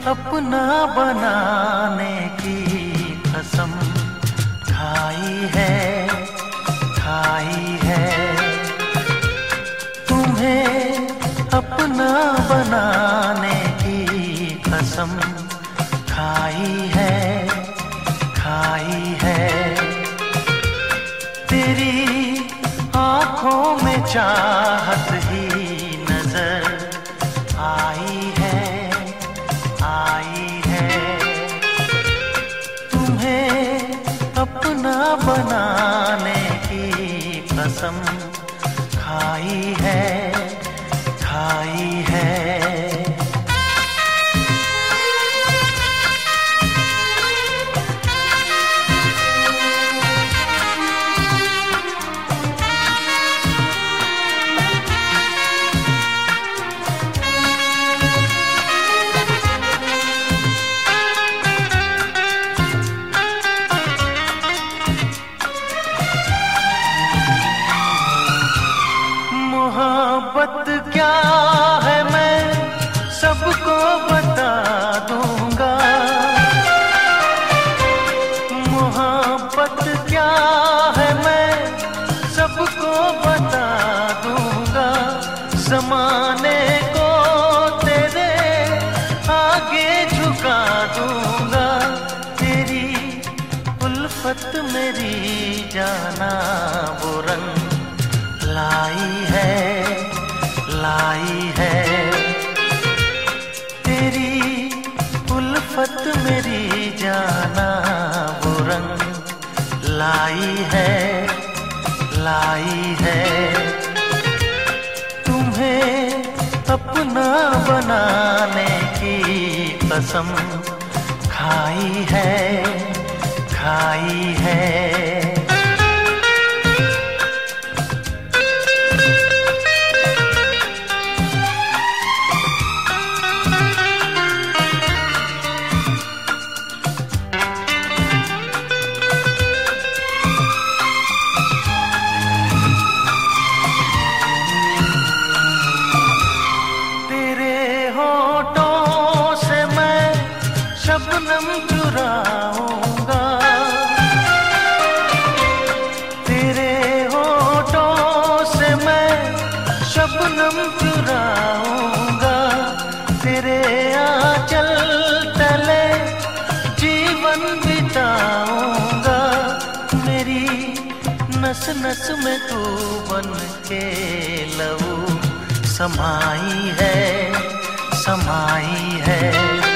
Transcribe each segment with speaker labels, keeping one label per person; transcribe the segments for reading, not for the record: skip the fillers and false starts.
Speaker 1: अपना बनाने की कसम खाई है, खाई है। तुम्हें अपना बनाने की कसम खाई है, खाई है। तेरी आँखों में चाहत ही नजर आई है, आई है। तुम्हें अपना बनाने की कसम खाई है, खाई है। मोहब्बत क्या है मैं सबको बता दूंगा। मोहब्बत क्या है मैं सबको बता दूंगा। ज़माने को तेरे आगे झुका दूंगा। तेरी उल्फत मेरी जाना वो रंग लाई है, लाई है। तेरी उल्फत मेरी जाना वो रंग लाई है, लाई है। तुम्हें अपना बनाने की कसम खाई है, खाई है। शबनम चुराऊंगा, तेरे होठों से मैं शबनम चुराऊंगा। तेरे आंचल तले जीवन बिताऊंगा। मेरी नस नस में तू बन के लहू समाई है, समाई है।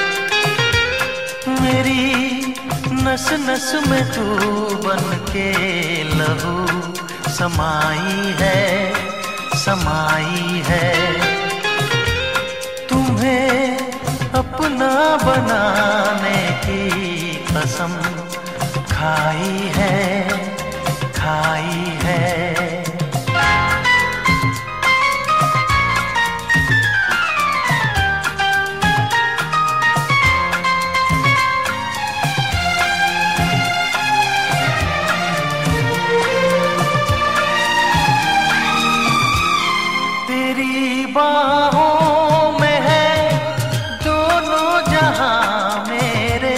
Speaker 1: मेरी नस नस में तू बन के लहू समाई है, समाई है। तुम्हें अपना बनाने की कसम खाई है, खाई है। बाहों में है दोनों जहां मेरे।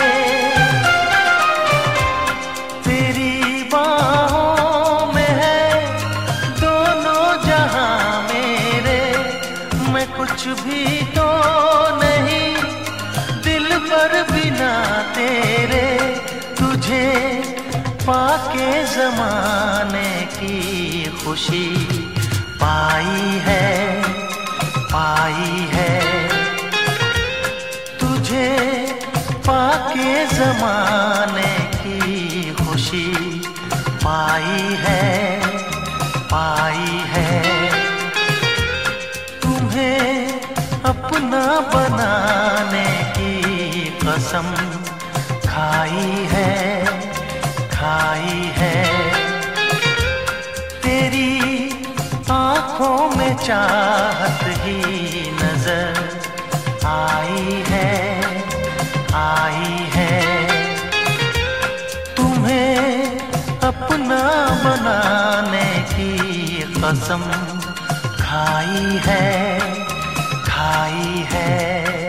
Speaker 1: तेरी बाहों में है दोनों जहां मेरे। मैं कुछ भी तो नहीं दिल पर बिना तेरे। तुझे पाके ज़माने की खुशी पाई है, पाई है। तुझे पाके ज़माने की खुशी पाई है, पाई है। तुम्हें अपना बनाने की कसम खाई है, खाई है। तेरी आँखों में चाहत ही नजर आई है, आई है। तुम्हें अपना बनाने की कसम खाई है, खाई है।